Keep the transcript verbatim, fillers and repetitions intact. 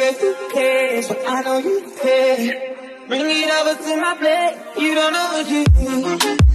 if you care, but I know you care. Bring it over to my plate, you don't know what you do.